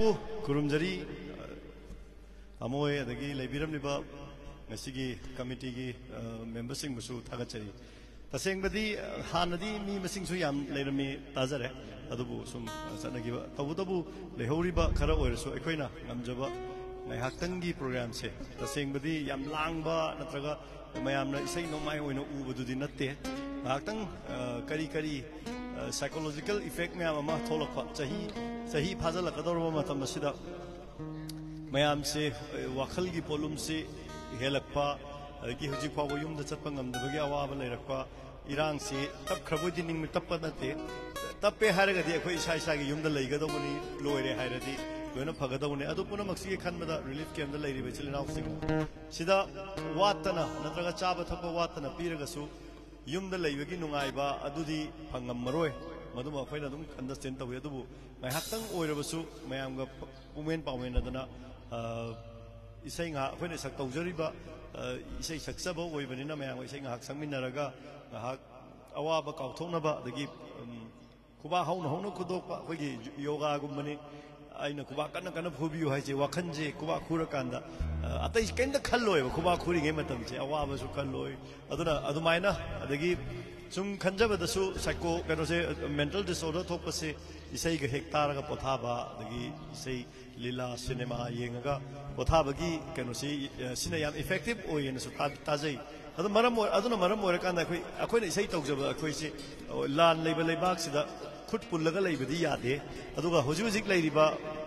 ꯃꯄꯨ ꯈꯨꯔꯨꯝꯖꯔꯤ ꯑꯃꯣꯏ ꯑꯗꯒꯤ ꯂꯩꯕꯤꯔꯝꯂꯤꯕ ꯉꯁꯤꯒꯤ ꯀꯃꯤꯇꯤꯒꯤ ꯃꯦꯝꯕꯔꯁꯤꯡꯕꯨꯁꯨ ꯊꯥꯒꯠꯆꯔꯤ ꯇꯁꯦꯡꯕꯗꯤ ꯍꯥꯟꯅꯗꯤ ꯃꯤ ꯃꯁꯤꯡꯁꯨ ꯌꯥꯝ ꯂꯩꯔꯝꯃꯤ ꯇꯥꯖꯔꯦ ꯑꯗꯨꯕꯨ ꯁꯨꯝ ꯆꯠꯅꯈꯤꯕ ꯇꯧꯕꯇꯕꯨ ꯂꯩꯍꯧꯔꯤꯕ ꯈꯔ ꯑꯣꯏꯔꯁꯨ ꯑꯩꯈꯣꯏꯅ ꯉꯝꯖꯕ ꯉꯥꯏꯍꯥꯛꯇꯪꯒꯤ ꯄ꯭ꯔꯣꯒ꯭ꯔꯥꯝꯁꯦ ꯇꯁꯦꯡꯕꯗꯤ ꯌꯥꯝ ꯂꯥꯡꯕ ꯅꯠꯇ꯭ꯔꯒ ꯃꯌꯥꯝꯅ ꯏꯁꯩ ꯅꯣꯡꯃꯥꯏ ꯑꯣꯏꯅ ꯎꯕꯗꯨꯗꯤ ꯅꯠꯇꯦ ꯉꯥꯏꯍꯥꯛꯇꯪ ꯀꯔꯤ ꯀꯔꯤ psychological effect ꯃꯌꯥꯝ ꯑꯃ ꯊꯣꯛꯂꯛꯄ ꯆꯍꯤ ꯐꯥꯖꯜꯂꯛꯀꯗꯧꯔꯕ ꯃꯇꯝ ꯑꯁꯤꯗ ꯃꯌꯥꯝꯁꯦ ꯋꯥꯈꯜꯒꯤ ꯄꯣꯠꯂꯨꯝꯁꯤ ꯍꯦꯜꯂꯛꯄ ꯑꯗꯒꯤ ꯍꯧꯖꯤꯛ ꯐꯥꯎꯕ ꯌꯨꯝꯗ ꯆꯠꯄ ꯉꯝꯗꯕꯒꯤ ꯑꯋꯥꯕ ꯂꯩꯔꯛꯄ ꯏꯔꯥꯡꯁꯤ ꯇꯞꯈ꯭ꯔꯕꯣꯏꯗꯤ ꯅꯤꯡꯕ ꯇꯞꯄ ꯅꯠꯇꯦ ꯇꯞꯄꯦ ꯍꯥꯏꯔꯒꯗꯤ ꯑꯩꯈꯣꯏ ꯏꯁꯥꯒꯤ ꯌꯨꯝꯗ ꯂꯩꯒꯗꯧꯕꯅꯤ ꯂꯣꯏꯔꯦ ꯍꯥꯏꯔꯗꯤ ꯂꯣꯏꯅ ꯐꯒꯗꯧꯕꯅꯤ ꯑꯗꯨ ꯄꯨꯝꯅꯃꯛꯁꯤꯒꯤ ꯈꯟꯕꯗ ꯔꯤꯂꯤꯐ ꯀꯦꯝꯞꯗ ꯂꯩꯔꯤꯕ ꯏꯆꯤꯜ ꯏꯅꯥꯎꯁꯤꯡ ꯁꯤꯗ ꯋꯥꯠꯇꯅ ꯅꯠꯇ꯭ꯔꯒ ꯆꯥꯕ ꯊꯛꯄ ꯋꯥꯠꯇꯅ ꯄꯤꯔꯒꯁꯨ ꯌꯨꯝꯗ ꯂꯩꯕꯒꯤ ꯅꯨꯡꯉꯥꯏꯕ ꯑꯗꯨꯗꯤ ꯐꯪꯉꯝꯃꯔꯣꯏ ꯃꯗꯨꯃ ꯑꯩꯈꯣꯏꯅ ꯑꯗꯨꯝ ꯑꯟꯗꯔꯁꯇꯦꯟ ꯇꯧꯏ ꯑꯗꯨꯕꯨ ꯉꯥꯏꯍꯥꯛꯇꯪ ꯑꯣꯏꯔꯕꯁꯨ ꯃꯌꯥꯝꯒ ꯄꯨꯛꯃꯦꯟ ꯄꯥꯎꯃꯦꯟꯅꯗꯅ ꯏꯁꯩ ꯉꯥꯏꯍꯥꯛ ꯑꯩꯈꯣꯏꯅ ꯁꯛ ꯇꯧꯖꯔꯤꯕ ꯏꯁꯩ ꯁꯛꯆꯕ ꯑꯣꯏꯕꯅꯤꯅ ꯃꯌꯥꯝꯒ ꯏꯁꯩ ꯉꯥꯏꯍꯥꯛ ꯁꯛꯃꯤꯟꯅꯔꯒ ꯉꯥꯏꯍꯥꯛ ꯑꯋꯥꯕ ꯀꯥꯎꯊꯣꯛꯅꯕ ꯑꯗꯒꯤ ꯈꯨꯕꯥꯛ ꯍꯧꯅ ꯍꯧꯅ ꯈꯨꯗꯣꯛꯄ ꯑꯩꯈꯣꯏꯒꯤ ꯌꯣꯒꯥꯒꯨꯝꯕꯅꯤ ꯑꯩꯅ ꯈꯨꯕꯥꯛ ꯀꯟꯅ ꯀꯟꯅ ꯐꯨꯕꯤꯌꯨ ꯍꯥꯏꯁꯦ ꯋꯥꯈꯟꯁꯦ ꯈꯨꯕꯥꯛ ꯈꯨꯔꯀꯥꯟꯗ ꯑꯇꯩ ꯀꯩꯝꯇ ꯈꯜꯂꯣꯏꯕ ꯈꯨꯕꯥꯛ ꯈꯨꯔꯤꯉꯩ ꯃꯇꯝꯁꯦ ꯑꯋꯥꯕꯁꯨ ꯈꯜꯂꯣꯏ ꯑꯗꯨꯅ ꯑꯗꯨꯃꯥꯏꯅ ꯑꯗꯒꯤ ꯁꯨꯝ ꯈꯟꯖꯕꯗꯁꯨ ꯀꯩꯅꯣꯁꯦ ꯃꯦꯟꯇꯦꯜ ꯗꯤꯁꯑꯣꯔꯗꯔ ꯊꯣꯛꯄꯁꯦ ꯏꯁꯩꯒ ꯍꯦꯛ ꯇꯥꯔꯒ ꯄꯣꯊꯥꯕ ꯑꯗꯒꯤ ꯏꯁꯩ ꯂꯤꯂꯥ ꯁꯤꯅꯦꯃꯥ ꯌꯦꯡꯉꯒ ꯄꯣꯊꯥꯕꯒꯤ ꯀꯩꯅꯣꯁꯤ ꯁꯤꯅ ꯌꯥꯝ ꯏꯐꯦꯛꯇꯤꯚ ꯑꯣꯏꯌꯦꯅꯁꯨ ꯇꯥꯖꯩ ꯑꯗꯨꯅ ꯃꯔꯝ ꯑꯣꯏꯔꯀꯥꯟꯗ ꯑꯩꯈꯣꯏꯅ ꯏꯁꯩ ꯇꯧꯖꯕ ꯑꯩꯈꯣꯏꯁꯤ ꯂꯥꯟ ꯂꯩꯕ ꯂꯩꯕꯥꯛꯁꯤꯗ ꯈꯨꯠ ꯄꯨꯜꯂꯒ ꯂꯩꯕꯗꯤ ꯌꯥꯗꯦ ꯑꯗꯨꯒ ꯍꯧꯖꯤꯛ ꯂꯩꯔꯤꯕ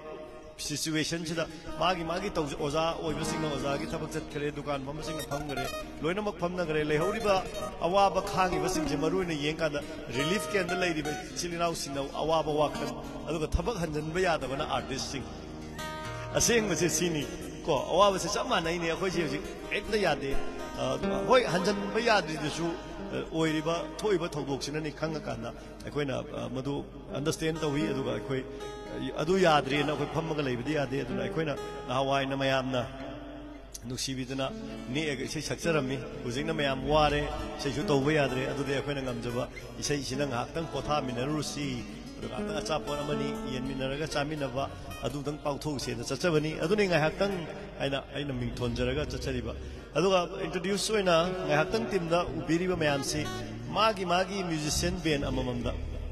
सिचुएशनसिदा मागी ओजा ओइबसिंगना ओजागी थबक चतखरे दुकान फमसिंग फमगरे लोइनमक फमनगरे लेहौरिबा अवाबा खांगिबसिंजे मरुइना येंकादा रिलीफ केंद्र लैरिबा चिलिनाउ सिंगना अवाबा वाखन अदुगा थबक हंजनबा यादबना आर्टिस्ट सिंग असेंगबसे सिनी को अवाबसे सब मानैने अखोइजे हजिक एकदा यादे होय हंजनबा याद्रिदसु ओइरिबा थोइबा थौदोक्सिनानि खंगकाना अखोइना मदु अंडरस्टैंड तौई अदुगा अखोइ अदु याद्रेना अखोइ फमगा लैबदि यादे अदुना अखोइना नहावाइना मयामना नुसिबिदना नेग इसे सक्चरमी हुजिंगना मयाम वारे इसेसु तौबा याद्रे अदुदे अखोइना ngamjaba isai sina nghaktang potha minarusi aduga ta achapon amani yenminaraga chaminaba adudang pauthou se da chachabani aduni nghaktang aina mingthonjaraga chachariba aduga introduce oina nghaktang team da ubiriba mayamsi magi musician band amamamda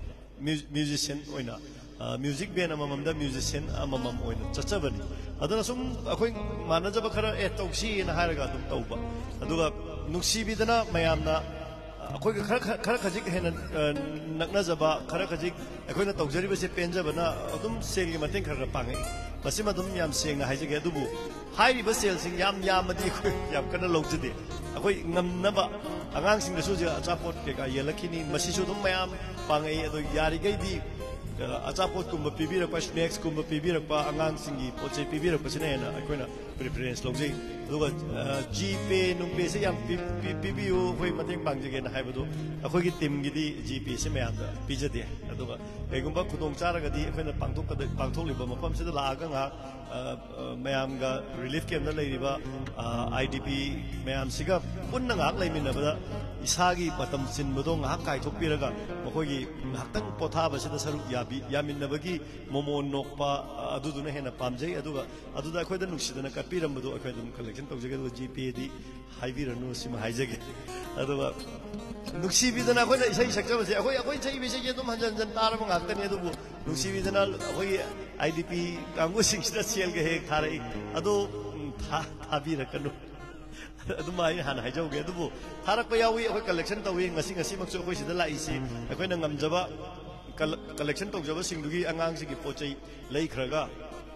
musician oina music band amamamda musician amamam oina chachabani aduna sum akhoi manajaba khara tausi na haraga dum tauba aduga nuksibidana mayamna अखोई खर खजिक हेन नकनजबा खर खजिक अखोइना तौजरिबसे पेंजबना अदुम सेलगी मतें खर पांगे मसिम अदुम याम सेंगना हाइजगे अदुबु हाइरिबा सेलसिंग याम यामदी अखोइ याम कना लौजदे अखोइ ngamnaba angangsing dasu je achapot ke ka yelakini masisu dum mayam pangai adu yarigei achapot kumba pibirakpa snacks kumba pibirakpa angangsing gi pochai pibirakpa sina hena akoina preference lojai aduga gp numpe se yam pibiu hoi mateng bangjage na haibadu akhoi gi team gi di gp se mayam da pijade aduga egumba khudong charagadi akoina pangthokliba mafam se da laaga nga mayam ga relief camp na leiriba idp mayam siga punna ngak laiminabada isagi matam sinbado ngak kai thokpiraga makhoi nghaktang pothaba se da saruk yaminabagi momo nokpa aduduna hena pamjai aduda akhoi da nuksidana kapiramadu akhoi dum collection tawjage do gp di haibiranu sima haijage aduga nuksibidana akhoi da isai sakjabase akhoi chai bise ye dum hanjan tarama ngaktani adubu nuksibidana akhoi idp kangu singsda sel ge hek tharai adu thabirakanu adumai han haijauge adubu tharakpa yawi akhoi collection tawi ngasi maksu akhoi sida laisi akhoi na ngamjaba collection tawjaba singdugi angang sigi pochai leikhraga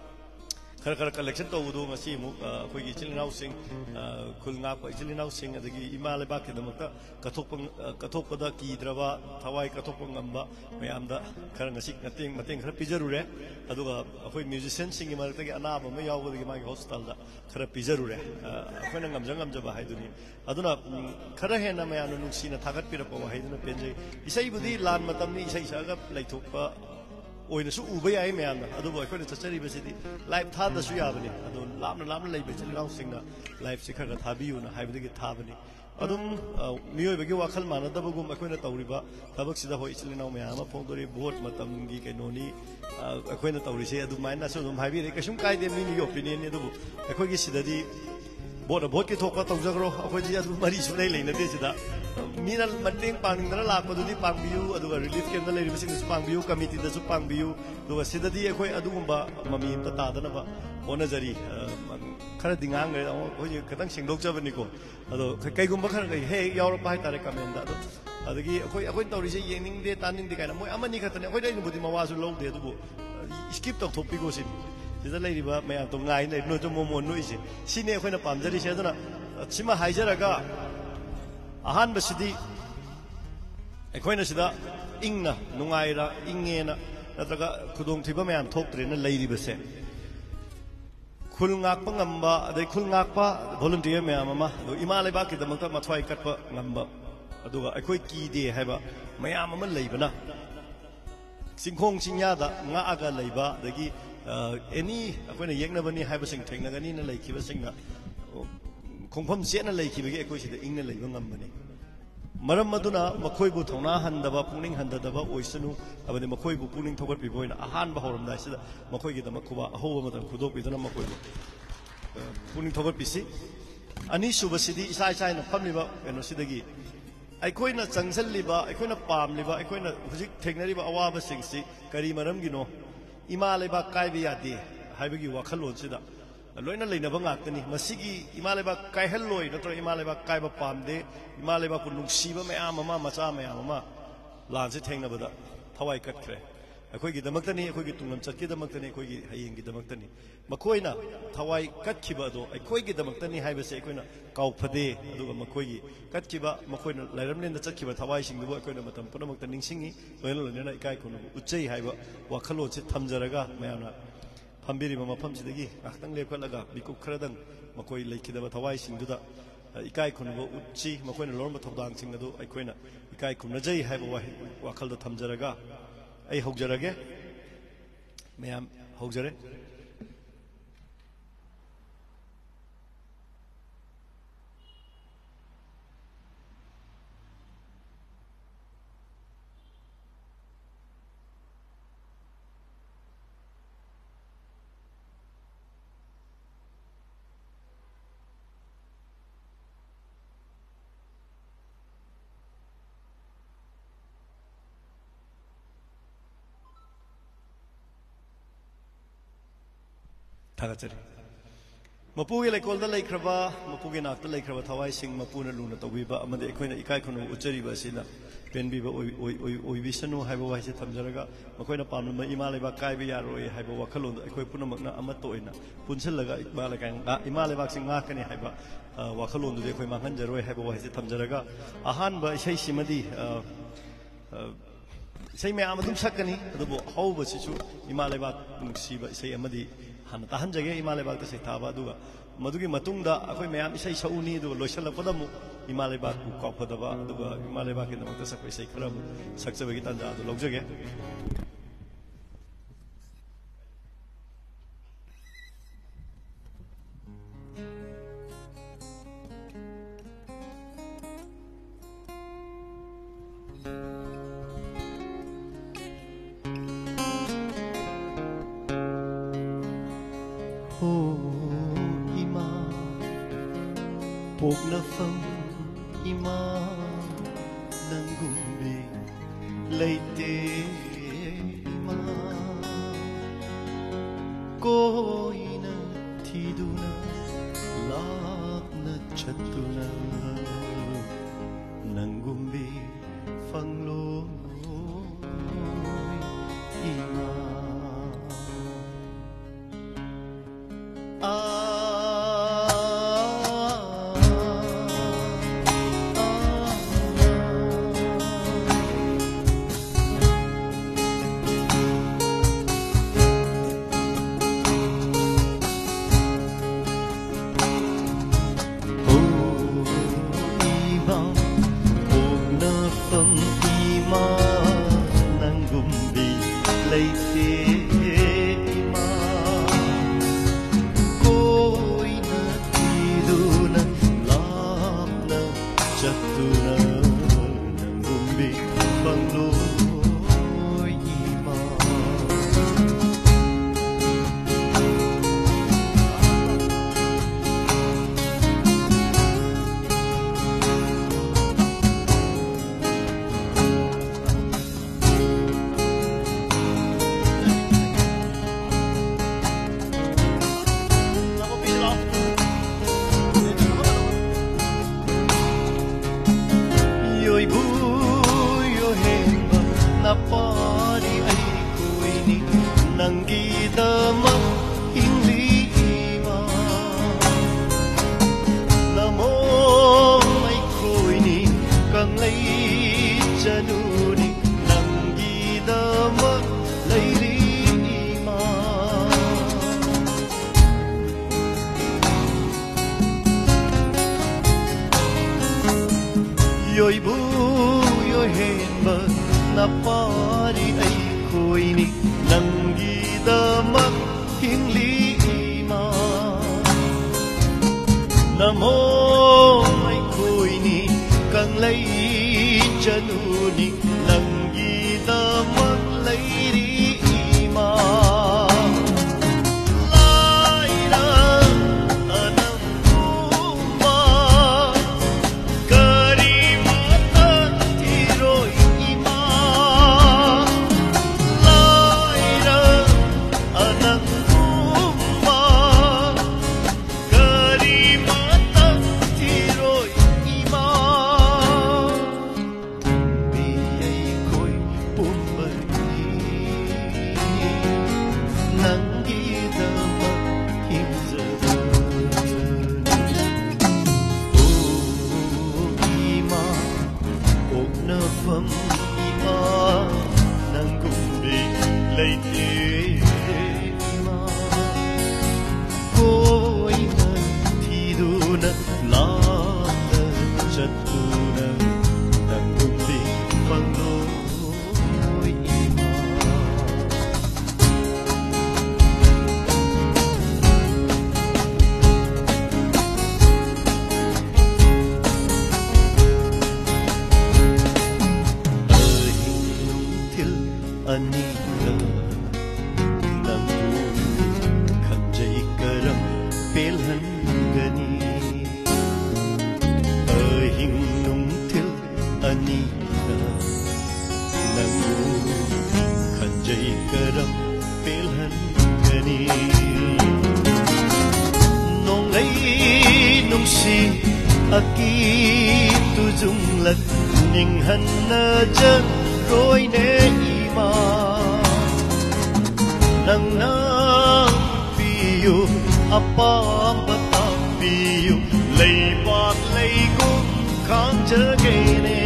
खर collection तौदो ngasi mu khoi gi chilinaw sing khulnga ko chilinaw sing adagi ima leba ke damakta kathokpada ki draba thawai kathokpa ngamba mayamda khar ngasi mateng khar pijarure aduga khoi musician sing gi marakta gi anaba ma yawgodi gi magi hospital da khar pijarure khoina ngamjaba haiduni aduna khar hena mayamna nungsina thagat pirapa haiduna penjai isai budi lan matamni isai saga laithokpa ओइनसु उबे आइ म्याम अदुबो अखोइना चचरी बसिदि लाइफ थादसु याबनि अदु लामना लाइफ चलिनाउ सिंगना लाइफ से खर थाबियुना हाइबदि थाबनि अदुम मियोबगी वाखल मानदबगुम अखोइना तौरिबा थबकसिदा होय इचलिनाव मयाम फोंदोरि भोट मतमगी कैनोनी अखोइना तौरिसे अदुमाइना सो दुम हाइबिरे कसुम कायदे मिनी ओपिनियन ने दुबु अखोइगी सिदादी भोट की थोक तौजग्रो अखोइजी अदु मरी सुनै लेनदे सिदा मीना मटेंग पांगदना लापदुदी पांगबियु अदुगा रिलीफ केंद्र लेरिबसिंगसु पांगबियु कमिटीदसु पांगबियु दुगा सिदादी अखोइ अदुगुंबा ममी इमता तादनबा ओनजरी खर दिंगांग होजे खतंग सिंगदोकजबनिको अदो कईगुंबा खर हे यावरपा हाइतारे कमेंदा अदो अदगी अखोइ तौरिसे येनिंगदे तानिंगदे कायना मोय अमनी खतने अखोइ दैनबुदी मवासु लौदे अदुबु स्किप तौथोपिगो सिन सिदा लेरिबा मया तो ngai ले नो जो मोमो नुइसे सिने अखोइना पामजरिसे अदुना सिमा हाइजरगा अहान बसिदी अखोइना सिदा इंगना नुंगाइरा इंगेना नत्रगा खुदोंग थिबा मयाम थोक्त्रेना लेरिबसे खुलंगाकपा ngamba adai khulngakpa volunteer mayam ama do ima leba ki damakta mathwai katpa ngamba aduga akhoi ki de haiba mayam ama leibana singkhong singya da nga aga leiba dagi any akoina yegnabani haiba sing thengnagani na leikiba singna khongpham sena leikibagi akoi sida ingna leiba ngambani maram maduna makhoi bu thona handaba puning handadaba oisanu abani makhoi bu puning thogat bi boina ahan ba horam dai sida makhoi gi dama khuba ahoba madan khudok bi dana makhoi puning thogat bisi ani suba sidi isai sai na phamliba eno sidagi aikoina changsal liba aikoina pam liba aikoina hujik theknari ba awaba singsi kari maram gi no ima leba kai bi yade haibagi wakhalon sida loina leinaba ngakani masigi imaleba kaihalloi natro imaleba kaiba pamde imaleba ku nungsiba mayam ama macha mayam ama lanse thengnabada thawai katkhre akhoi gi damaktani akhoi gi tunglam chatki damaktani akhoi gi hayeng gi damaktani makoina thawai katkhiba do akhoi gi damaktani haibase akoina kauphade aduga makoi gi katkiba makoina lairamlenda chatkhiba thawai singdu akoina matam punamakta ningsingi loina loina ikai kunu uchei haiba wakhalo che thamjaraga mayamna Pambiri mama pamsidagi ahtang lepkalaga bikuk khradang makoi leikidaba thawai singduda ikai khunbo uchi makoina lorma thodang singadu aikoina ikai khunajai haiba wakhalda thamjaraga ai hogjarage mayam hogjare Tagachari. Mapugi Lakolda Lakrava, Mapugi Nakta Lakrava Tawai Sing Mapuna Luna Tawiba, Amade Equina Ikaikono Uchariba Sina, Benbiba Oivisano, Hibawasi Tamjaraga, Makoina Palma, Imaleva Kaibia, Hibawakalo, Equipuna Amatoina, Punsilaga, Imalevaxing Makani Hiba, Wakalo, the Equimahanjaro, Hibawasi Tamjaraga, Ahanba Shimadi. Say me Amadum Sakani, the how was it? Imaleva Siba say Amadi. Han jage Imaleba se taba duga madugi matungda akoi mayam isai sauni du loisala padamu Imaleba ku kopodaba duga Imaleba ke namata sakoi sai kharam sakchabagi tanda du logjage Pognafam ima nangumbi leite ima koina tiduna lapna chatuna nangumbi fanglo ima pari ai khoi ni nangi damak hingli ima namo ai khoi ni kang lai chanu ni nangi damak lai ri ima aki tu dung lật nhìn hân chân rồi nè ima nang na piu apa bata piu lay bạc lay gung khang chớ gây nè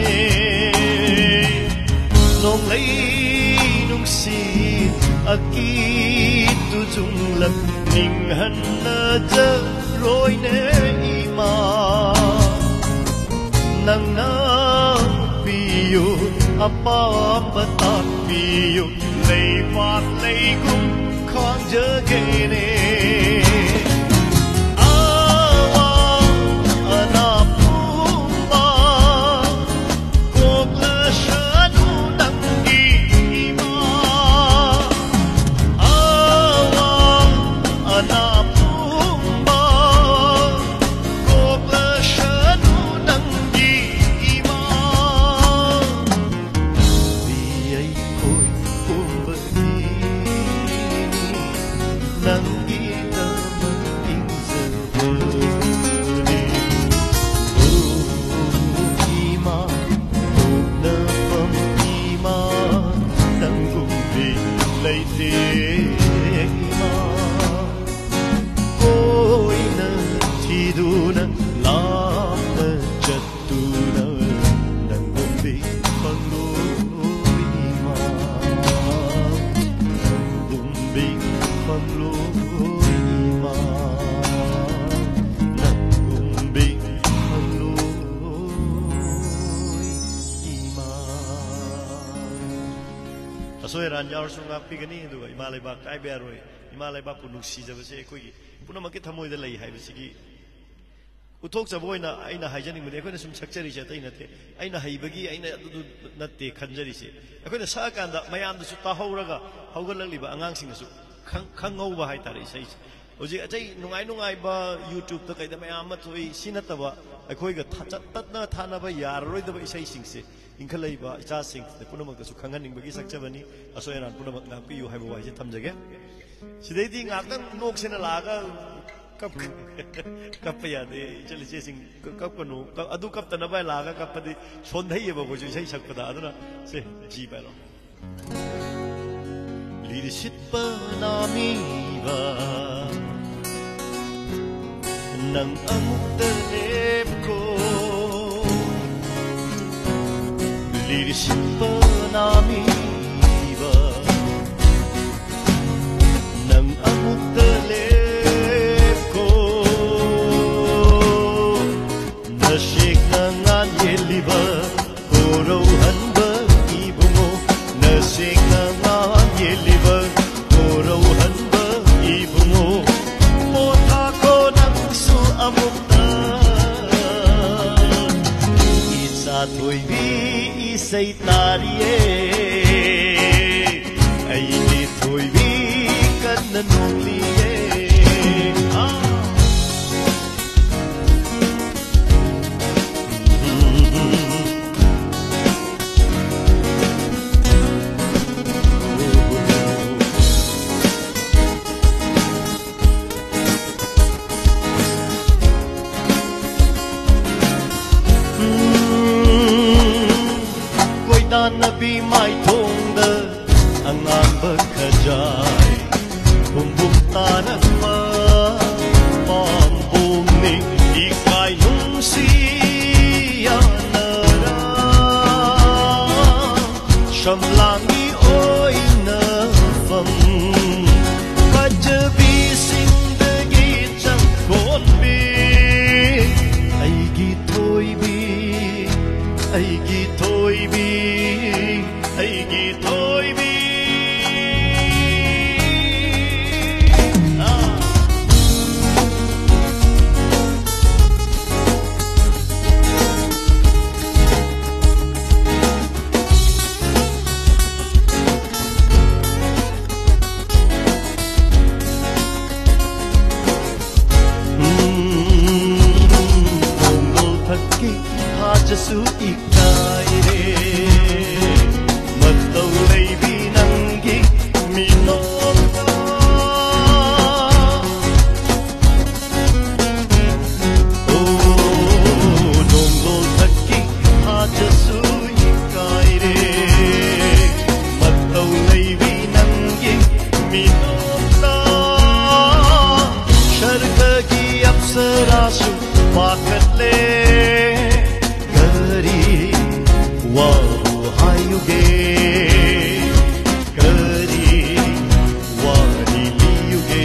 nong lay nung si aki tu dung lật nhìn hân chân rồi nè ima nang na piu apa bata piu lay bạc lay gung khang chớ gây nè soiran yar sunga pigani du imalai ba kai beroi imalai ba punuk si jaba se koi punama ke thamoi da lai hai bisigi uthok jaboina aina haijaning mede koina sum sakchari je tai nate aina haibagi aina adu natte khanjari se koina sa kanda mayam du su ta hauraga haugalali ba angang sing su khangau ba hai tare sai oji ajai nungai ba youtube ta kaida mayam ma thoi sinata ba akoi ga tatna thana ba yaroi da ba isai sing se ingkhalai ba icha sing de punamak da su khanganing bagi sakchabani asoiran punamak na pi yu hai ba wai je thamjage sidai di ngakang nok sena laga kap ya de chali che sing kap kanu adu kap ta na ba laga kap di sondhai ba bo ju sai sakpada aduna se ji ba lo leadership pa nami ba nang amuk da lep ko leadership pa nami ba nang amuk da lep ko na shik na ngan yeliba koro han ba ibungo Isay tariye Aigi thoibi kanna nongliye Nabi mai thong da angang ba khajai bumbum tanan ma pam bum ni ikai nung si anara shamlangi oi na fam kajabi zindagi chang kon bi aigi thoi bi aigi thoi bi aigi thoi bi Mongol thakki hajasu ikai re matau leibi nangi minom Nongol thakki hajasu ikai re matau leibi nangi minom sharga ki apsarasu pakatle gari wahu hayuge gari wari liyuge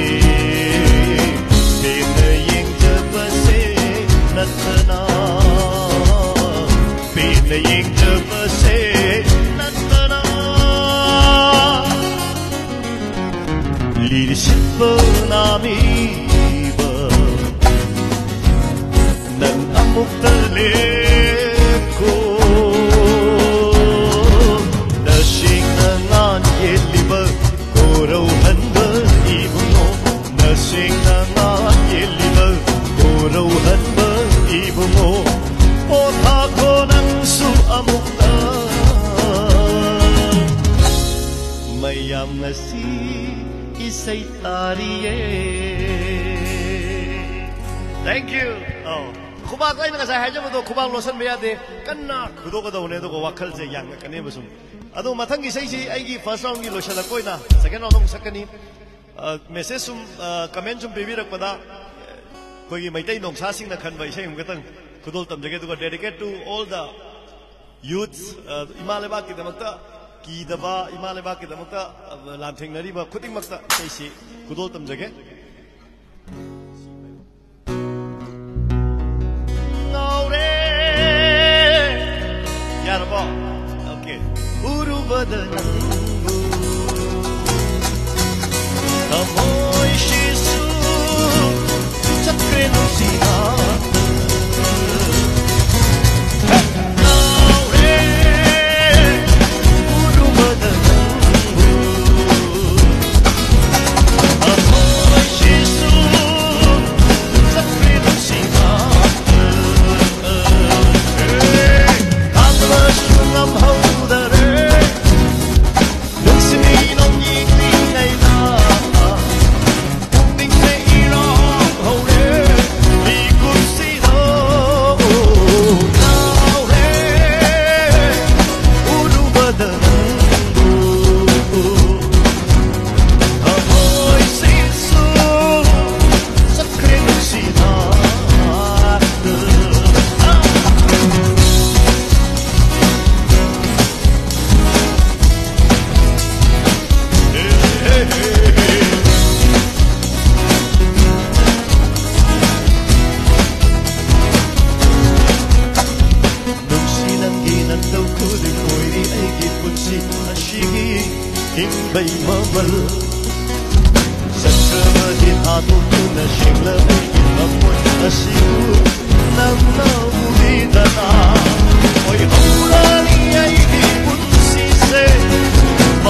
pena yeng jabase natana pena yeng jabase natana leadership nami ba nan amuk tale ko nasing nangan yeliba korau hanba ibungo nasing nangan yeliba korau hanba ibungo potha ko nang su amuk ta mayam ngasi isay tariye. Thank you. Kubak ay nakasay haja mo do kubak losan bayade kanna kudo kada une do wakal je yang kane basum ado mathang gi sai si ai gi first round gi losala koi na second round sakani message sum comment sum bebi rak pada koi gi maitai nong sa sing na khan bai sai umgatang kudol tam jage do dedicate to all the youths imaleba ki damakta ki daba imaleba ki damakta lam thengnari ba khuting makta sai si kudol tam jage Okay. Uru badananggu Amoy shisu Sakrenu sihat Naure Uru badananggu Amoy shisu Sakrenu sihat I'm holding it. Listen me, don't you think I love? Think me, I'm holding it. We could see the now. Uru badananggu, amoy sisu, sakrenu sihat. Bay mabal sakra din hatu na shingla in mamoy asiu nam na uli dana oi hula ni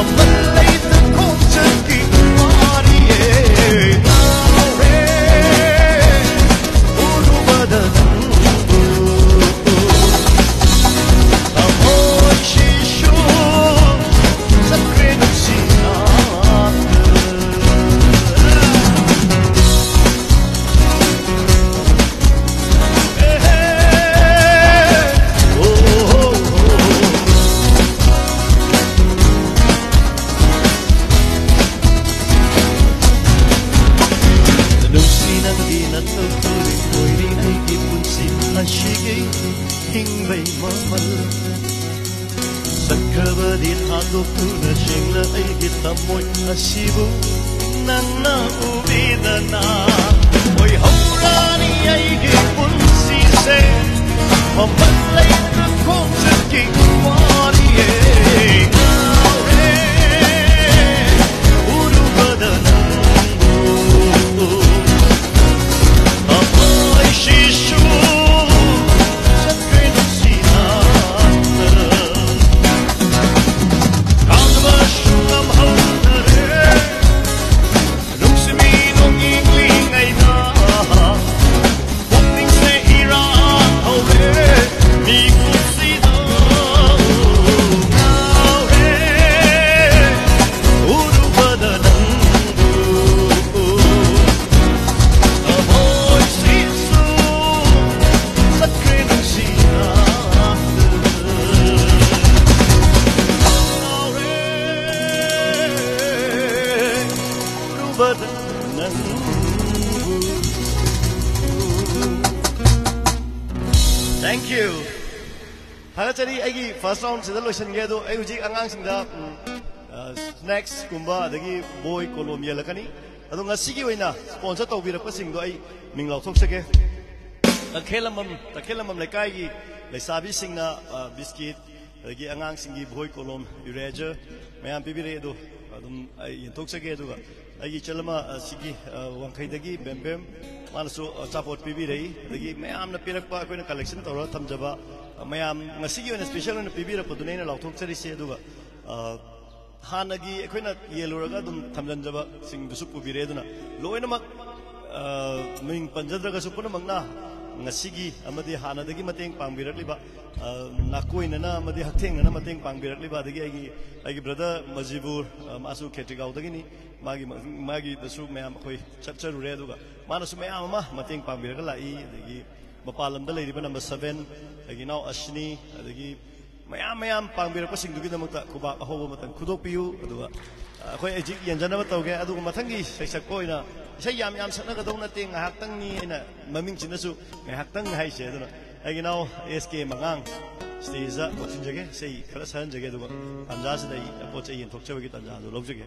Thank you. Hagachari aigi first round sida loisan ge do ai hujik angang singda snacks kumba adagi boy kolom yelakani adu ngasi gi oina sponsor tawbirak pasing do ai minglaw thok sake takhelamam lekai gi leisabi singna biscuit adagi angang singi boy kolom eraser mayam pibire do adum ai yentok sake aduga ai chalama sigi wangkhaidagi bembem manasu support pibirei adagi mayam na pirakpa akoina collection tawra thamjaba mayam ngasigi oina special na pibirakpa duneina lawthok chari se aduga hanagi akoina yeluraga dum thamjanjaba sing dusu pubire aduna loinamak ming panjadraga su punamangna ngasigi amadi hanadagi mateng pangbirakliba nakoina na amadi hakthengna mateng pangbirakliba adagi ai brother Majibur masu Khetrigau dagini magi dasu mayam khoi chapcharure aduga manasu mayam ama mateng pangbiraga lai adagi mapalamda leiriba number 7 adagi now Ashni adagi mayam pangbirakpa singdugi damakta kuba ahoba matan khudokpiyu aduga khoi ejik yanjanaba tawge aduga mathangi saisak koina isai yam saknaga dawna te ngahaktang ni ina maming chinasu ngahaktang haise aduna adagi now SK Mangang stage da wathinjage sei khara saranjage aduga tanja sidai poche yen thokchabagi tanja adu lobjage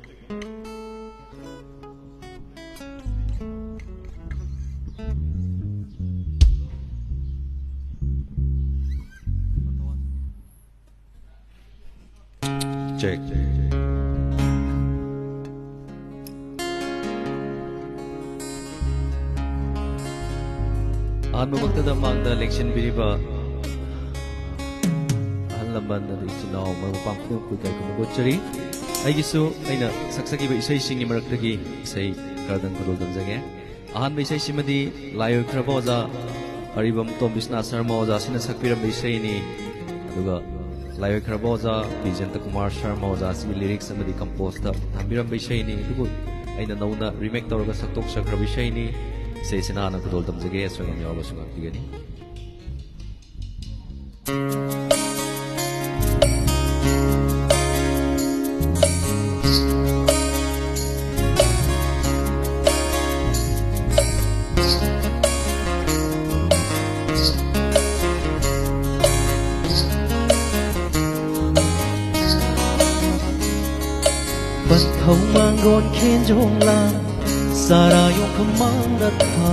check Anmukta mangda election biriba Alamban na ichinaw marupang kukai kumugochari aigisu aina saksagi ba isai singi maraktagi isai kardan kodol damjage ahan ba isai simadi layo kraboza haribam tombisna sarma oza sina sakpiram ba isai ni aduga layo kraboza Vijanta Kumar Sharma oza si lyrics amadi compose da thambiram ba isai ni dugu aina nauna remake tawraga saktok sakra ba isai ni sei sinana kodol damjage aswagam yawa sunga tigani Thâu mang gôn khen jong la sara yung kamang datha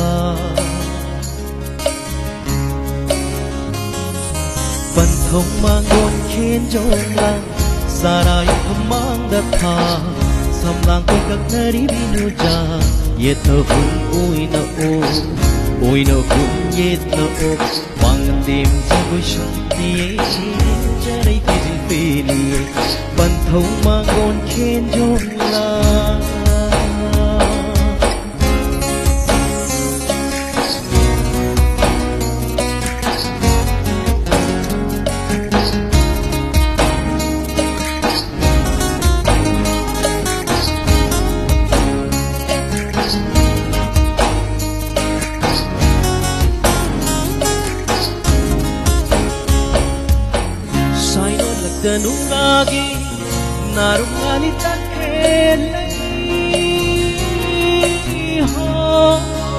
Pan thâu mang gôn khen jong la sara yung kamang datha Samlang ko'y kagnari binuja yet na hun uy na hun yet na Wangan dim sa ko'y siyang diye Jaray tizil phê lì bần thấu mang ôn khen dông la Danung lagi narung alita kelai ho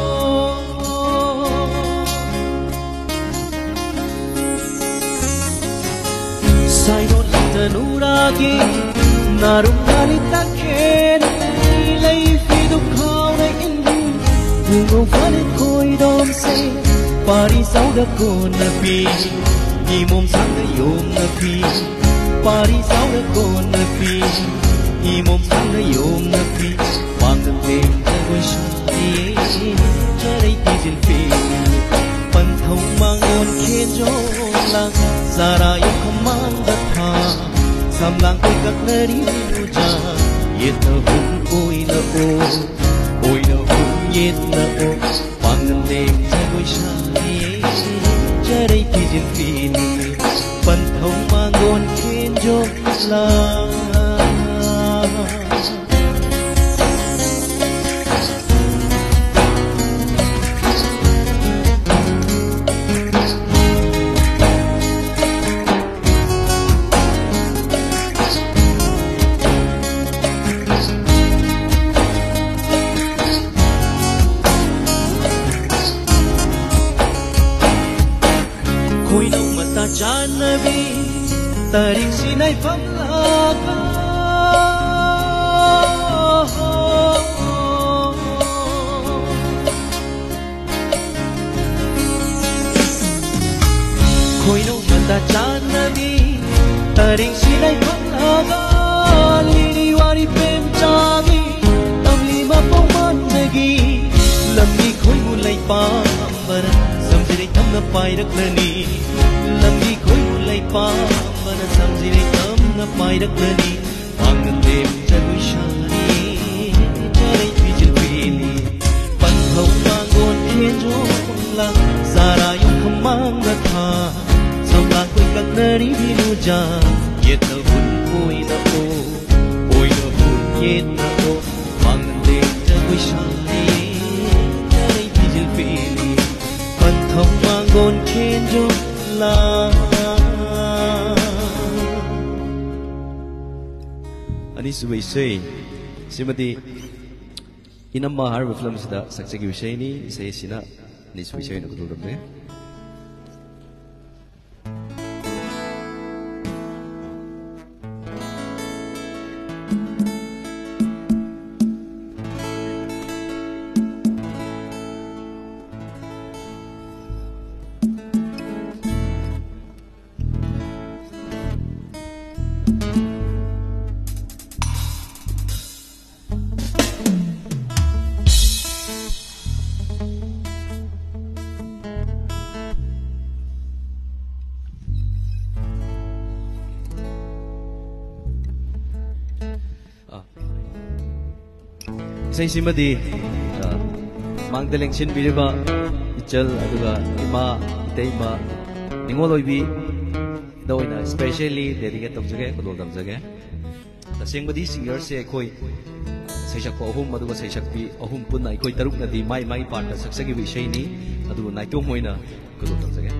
Sayon danung lagi narung alita kelai fidu khao na indu bungo phane khoi dom se pari sau da ko na pi ni mom sang na yom na pi Pari sao na con na pi, ni mom sang na yom na pi, pang na tem na goi shani, charay tijil pi, pan thong mang on khen jong lang, sara yung kamang datha, sam lang koy kak na rin uja, yet na hum oi na hum yet na pang na tem na goi shani, charay tijil pi, pan thong mang on khen jong lang. Khôi nâu mà ta chán vì taring sinay pamlaga Khôi nâu mà ta chán vì taring sinay pamlaga liliwari pem chagi tamli ma poman nagi lambi khôi mulai pambar samjiri tamna pai raklani lambi khôi mulai pam Mana samjiri tam na pai raklani pangan dem jagoi shani charay pijil pili pan thau mangon khen jong lang sara yung kamang na tha sam lang koy kak nari binu ja yet na hun oi na hun yet na pangan dem jagoi shani charay pijil pili pan thau mangon khen jong lang Ani subai sei simati inamma harba film sida saksagi vishay ni sei sina ni subai sei na kuduramne Isay simadi mangdaling sinbiriba ichal aduga ima iteima ningoloibi daoina especially dedicate tawjage kodol damjage tasengmadi singer se khoi saisak ko ahum aduga saisak pi ahum punna khoi taruk nadi mai part ta saksagi vishay ni aduga naitom hoina kodol damjage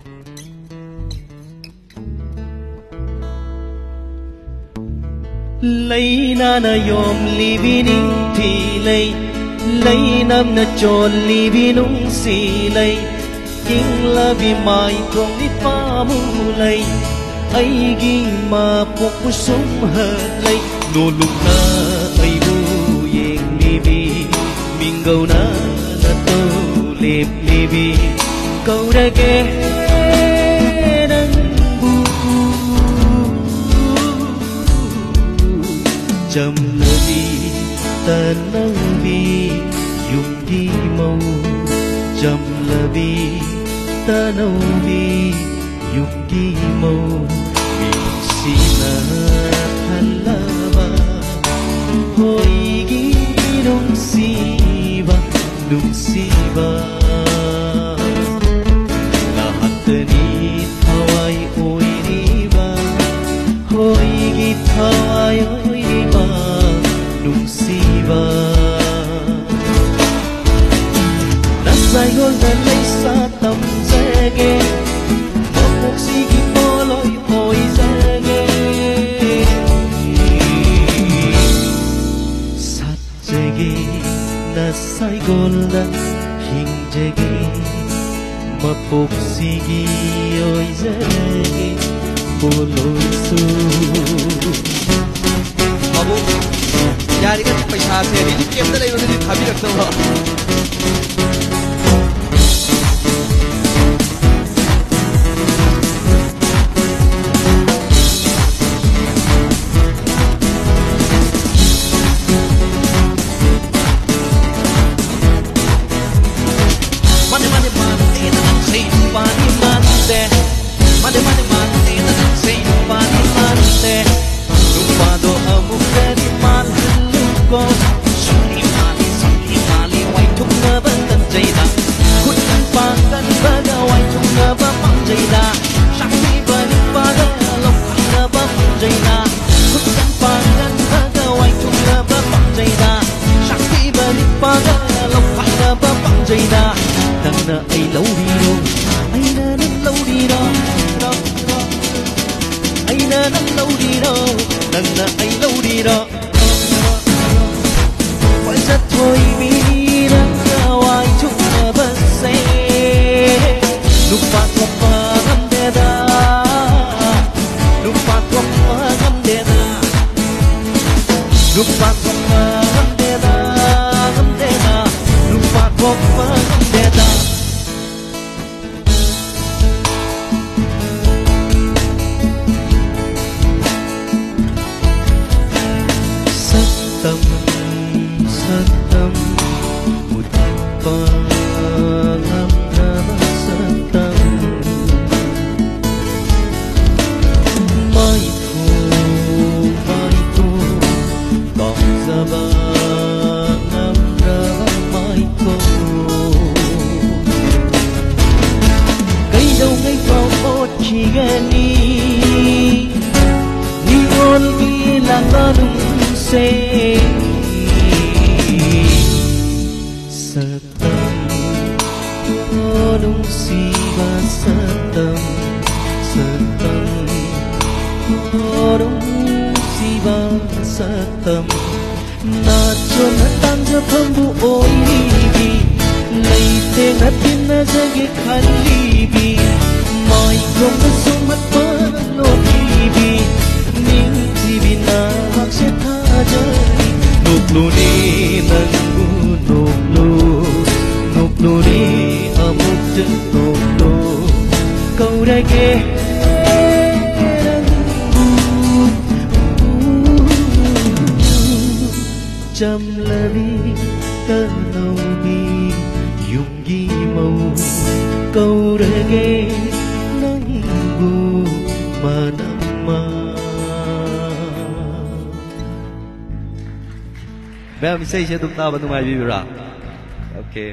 Lấy na na yom li bining thi lấy nam na chôn li binung si lấy king la bi mai kong ni pa mu lấy ai gi ma pok pu sum ha lấy no lung na ai bu yeng li bi ming go na to lep li bi go ra ke Chầm lơ bi ta nâng bi dùng đi màu Chầm lơ bi ta nâu bi dùng đi màu nungsina thalaba hoigi nungsiba nungsiba lahat ni thawai oiriba hoigi thawai oiriba nungsiba nasai gol na lay sa tamzege sige poloy hoy zage satjege nasai goldan hingjege mapok sige hoy zage poloy su babu yari ka paisa se ri kem da lay bagi thabi rakta ho Ma'am, say siya tumtaba ng may bibira. Okay.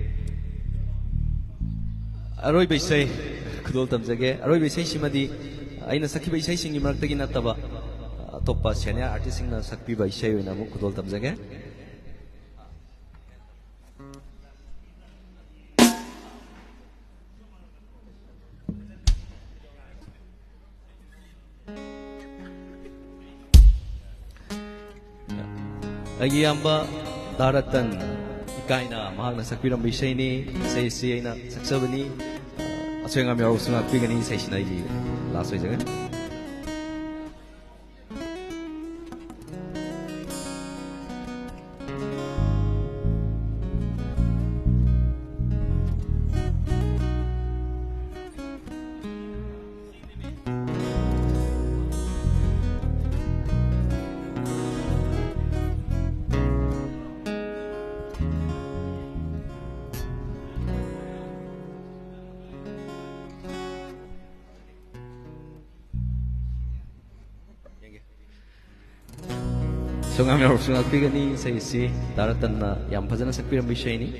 Aroy ba say kudol tamjage? Aroy ba say simadi ay nasakhi ba say singi marak tagi nataba topa siya niya artist sing na sakpi ba say na mo kudol tamjage? Lagi amba daratan ikaina mahal na sakpiram bisay ni say siya na saksabani aso yung amyaw sungat pigani say sinay di lasoy jangan Sungam yaw sungat pigani sa isi daratan na yam phajana sakpiram bishay ni.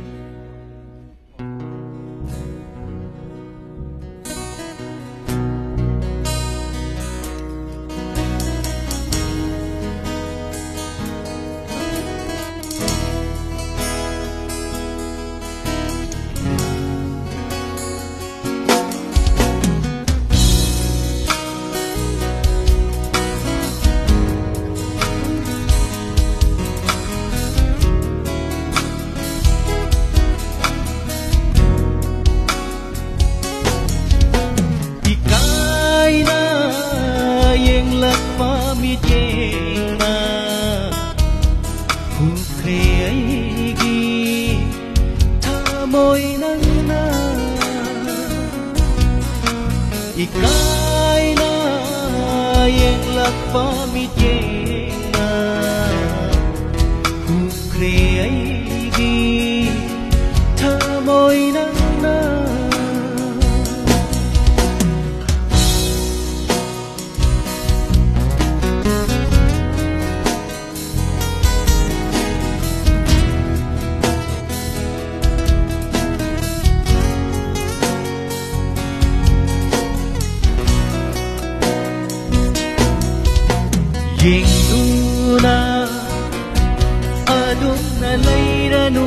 Yenguna adung na layranu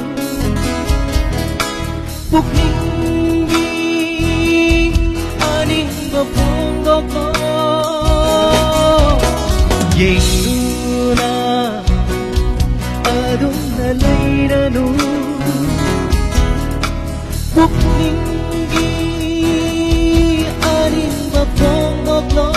Pukningi aning mapungok mo Yenguna adung na layranu Pukningi aning mapungok mo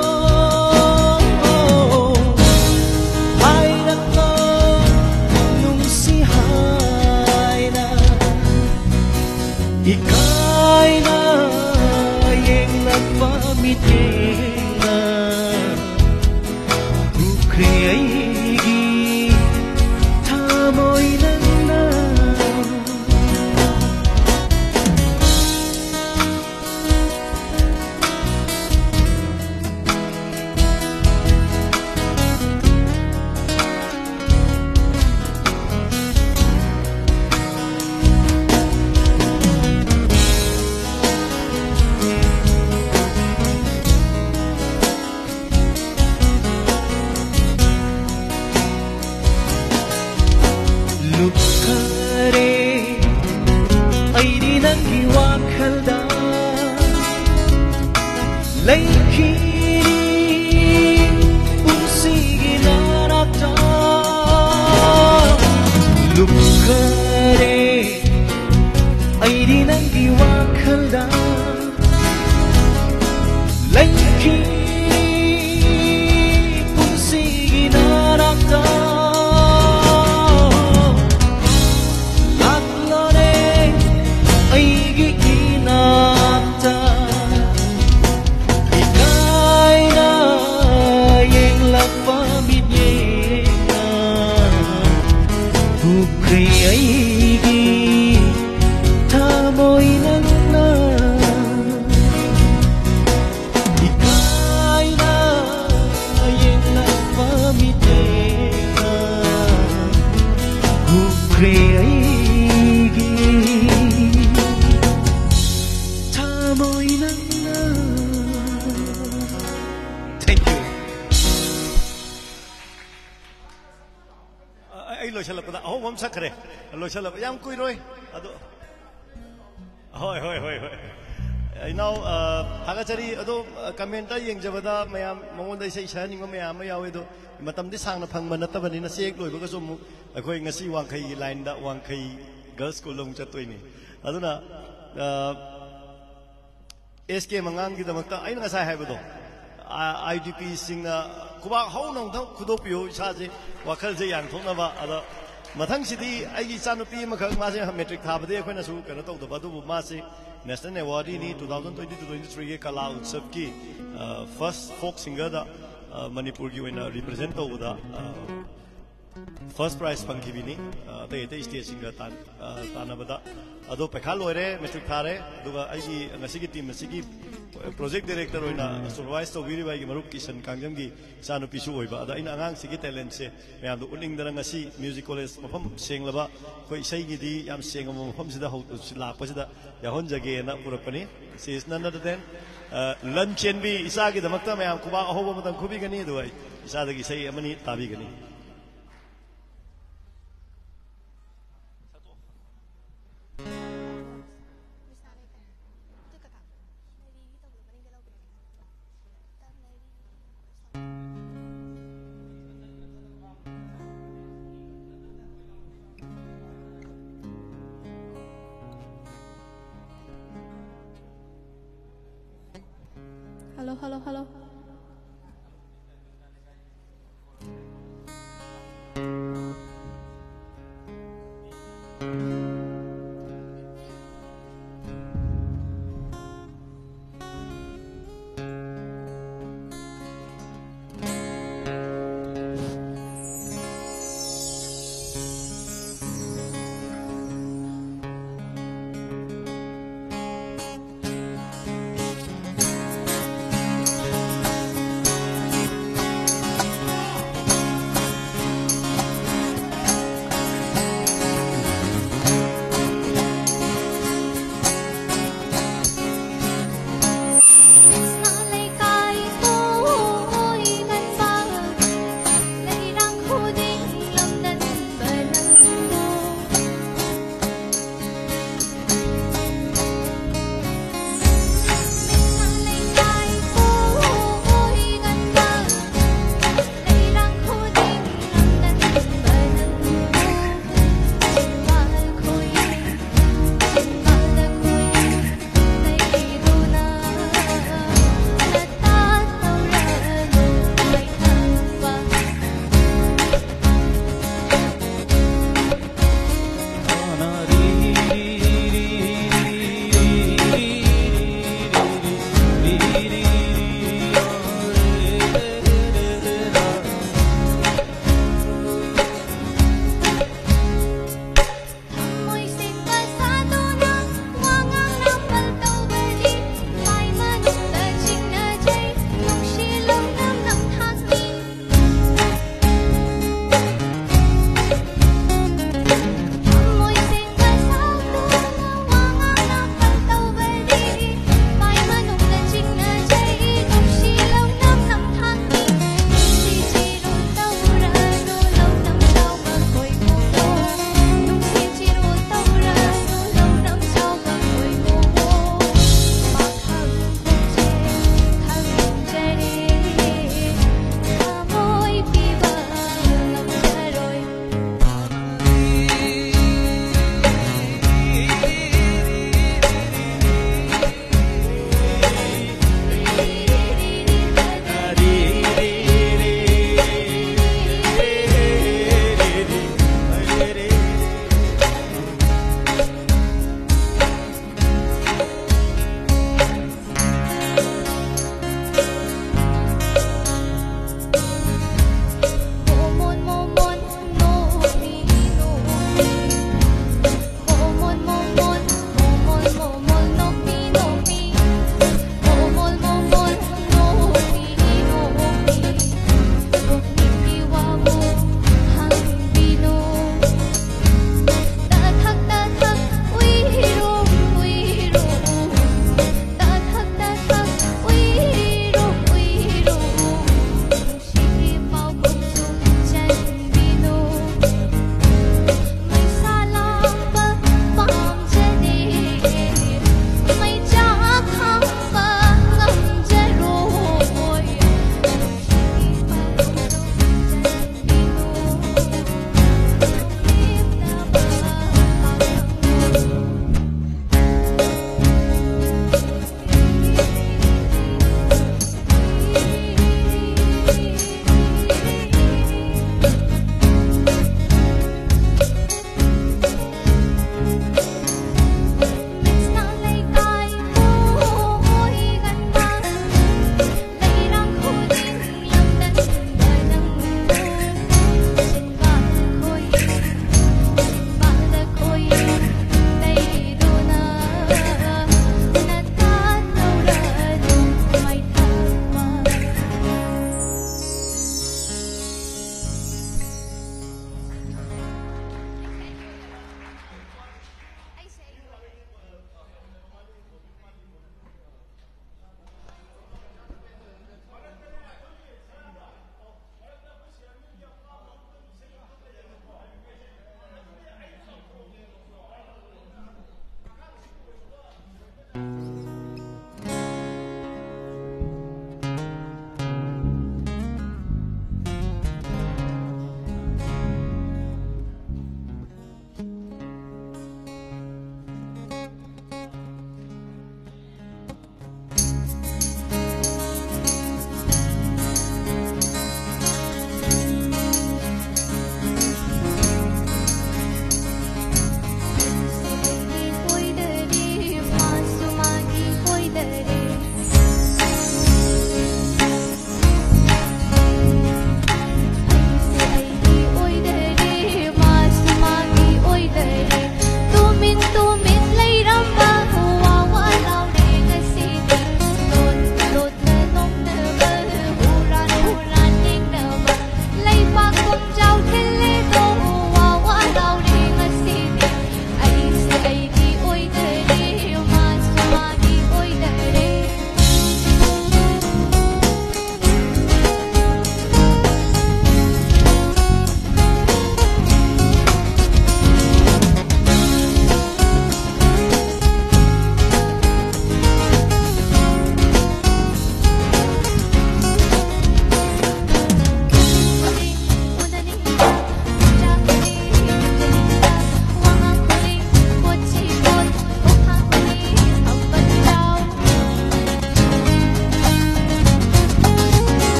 Ika'y na yung nagpamitin na Ukri'y tamoy lang na Lukare ay di nang hiwakalda Laikini punsigi narata Lukare ay di nang hiwakalda Laikini punsigi narata Ukri'y tamoy lang na Ika'y na yung nagpamitin na Ukri'y tamoy lang na Thank you. Ay lo chala pada oh mam sakre lo chala yang kui roi ado hoi hoi hoi hoi I know hagachari ado commenta yeng jabada mayam mongon dai sei shani ngam mayam yawe do matam di sang na phang man ta bani na sek loi ba ka sum akhoi ngasi wangkhai line da wangkhai girls school long chatoi ni aduna SK mangang gi damakta aina ngasai haibado IDP singna kuba haunong thau khudopio saje wakhal je yang thongna ba ada mathang sidi aigi chanupi makhak ma se metric thabade akhona su kana tau da badu ma se national award ni 2022-23 ke kala utsav ki first folk singer da manipur ki wena represent tau da first prize pangkibini te stage singa tanabada ado pekha loire metric thare duga aigi ngasigi team ngasigi project director oina supervise to biri bai gi marup kisan kangjam gi sanu pisu oiba ada ina angang sigi talent se mayam du uning dara ngasi music college mafam senglaba koi isai gi di yam sengam mafam sida ho lakpa sida yahon jage na purapani is none other than lunch and bi isa gi damakta mayam kuba ahoba matam khubi gani duai isa dagi sai amani tabi gani Hello.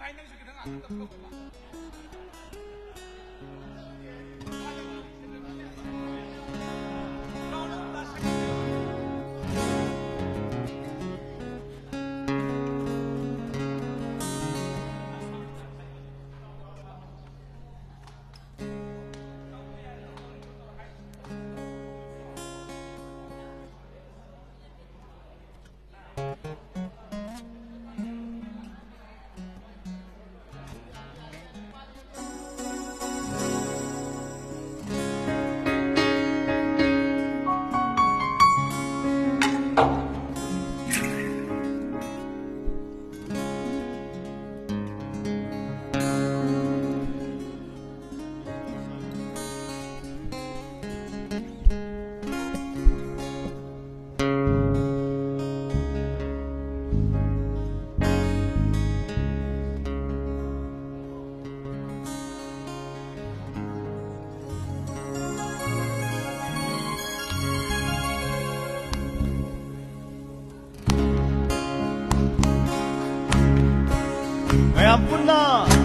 Mayam pun na